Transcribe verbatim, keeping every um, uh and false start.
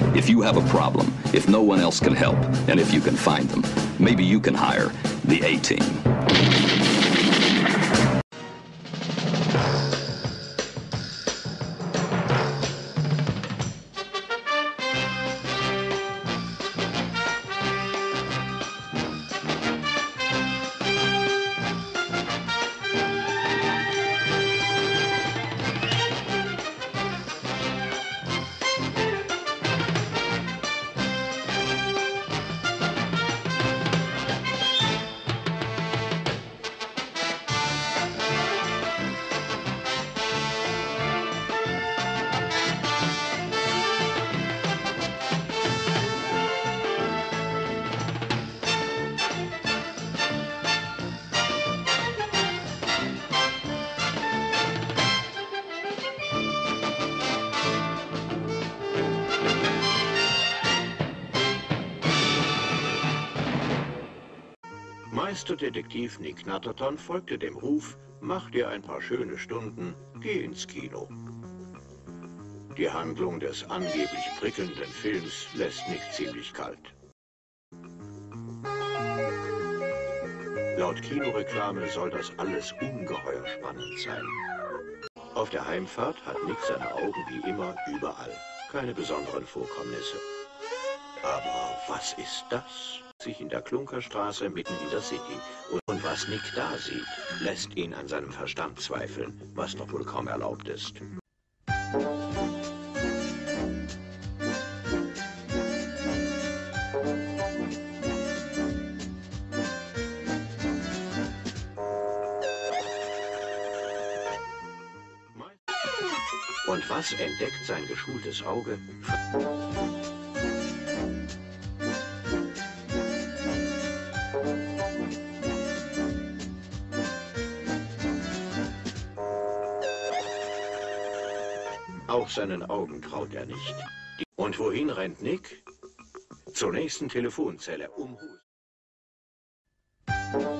If you have a problem, if no one else can help, and if you can find them, maybe you can hire the A-Team. Meisterdetektiv Nick Natterton folgte dem Ruf, mach dir ein paar schöne Stunden, geh ins Kino. Die Handlung des angeblich prickelnden Films lässt Nick ziemlich kalt. Laut Kinoreklame soll das alles ungeheuer spannend sein. Auf der Heimfahrt hat Nick seine Augen wie immer überall. Keine besonderen Vorkommnisse. Aber was ist das? Sich in der Klunkerstraße mitten in der City. Und was Nick da sieht, lässt ihn an seinem Verstand zweifeln, was doch wohl kaum erlaubt ist. Und was entdeckt sein geschultes Auge? Auch seinen Augen traut er nicht. Und wohin rennt Nick? Zur nächsten Telefonzelle um Hus.